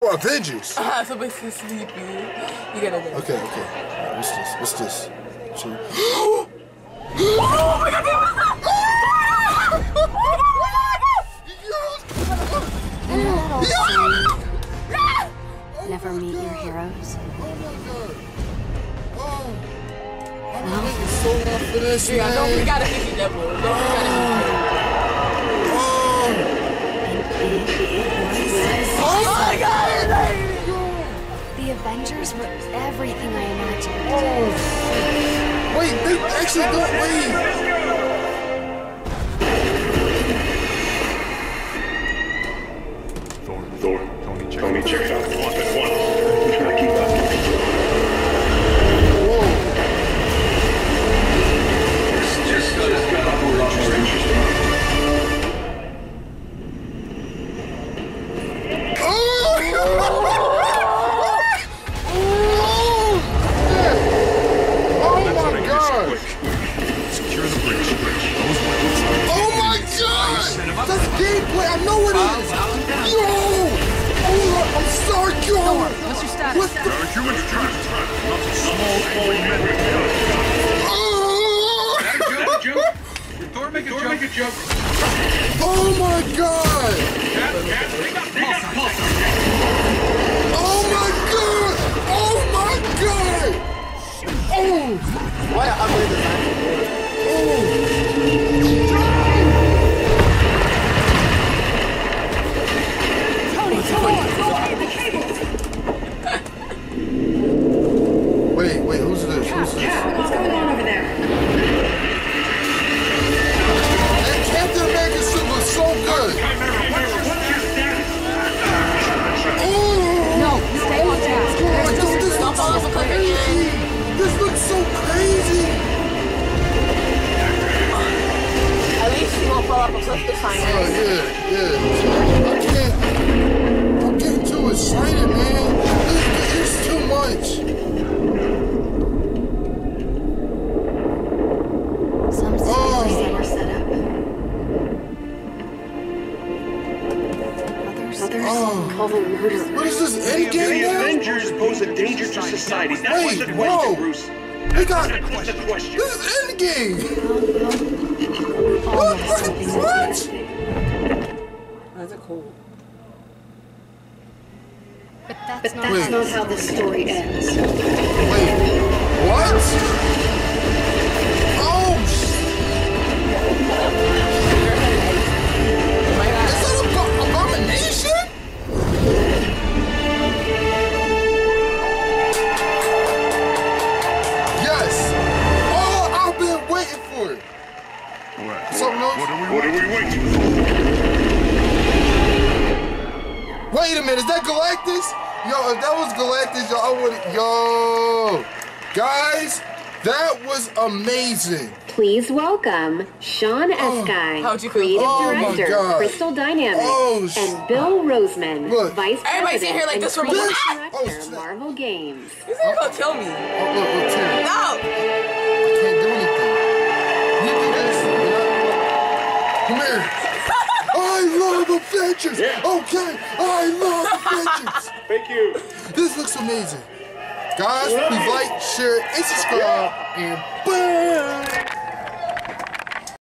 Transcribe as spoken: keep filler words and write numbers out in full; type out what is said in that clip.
For Avengers. Ah, so basically sleepy. You gotta go. Okay, okay. Right, what's this? What's this? Two. Oh my god! Never meet your heroes. Oh, I'm so off for this, Yeah, man. don't we gotta hit you, devil. Don't we gotta hit you. Oh my god! The Avengers were everything I imagined. Oh. Wait, they actually don't wait. Tony, check it out. One at one. We gotta keep up. Whoa. Just, just, just got up a lot more interesting. Oh! Oh my god! Secure the bridge. Those weapons are Oh my god! That's gameplay! I know it is! Yo! Oh, I'm sorry, yo! What's your status? What the? a human threat. Not a small fallen men. Oh! That a joke? Did Thor make a joke? Make a joke? Oh my god! Cat, cat, they got, they got pulse. Oh my god! Oh my god! Oh! What an ugly design. Oh! Wait, wait, who's this? Who's this? What's going on over there? That Captain America suit was so good! Oh! No, stay on task. Oh, There's dude, this looks so crazy! This looks so crazy! At least you won't fall off a cliff this time. Oh, yeah, yeah. I can't. I'm getting too excited, man. This is too much. Some Oh. are set up. Others, others Oh. call them murderers. What is this, The Endgame now? Avengers pose a danger to society. That Wait, was the question, whoa. Bruce. They got. That was the question. This is Endgame! All What? of something What? That's a cool. But that's, But not, that's Wait. not how the story ends. Wait, what? Oh, sh- is that a bo- abomination? Yes! Oh, I've been waiting for it! What? Something else? What are we What are waiting we waiting for? Wait a minute, is that Galactus? Yo, if that was Galactus, yo, I would. Yo! Guys, that was amazing! Please welcome Sean Eskai, How'd you feel? Creative Oh my Director, God. Crystal Dynamics, Oh, sh- and Bill Roseman, Look. Vice Everybody's President in here like and this from- Creative Ah! Oh, Director, shit. Marvel Games. He's not gonna kill me. Oh, look, look, Terry. No! I can't do anything. You do this. Come here. I love Avengers. Okay, I love Avengers. Thank you. This looks amazing. Guys, please like, share, and subscribe. And boom.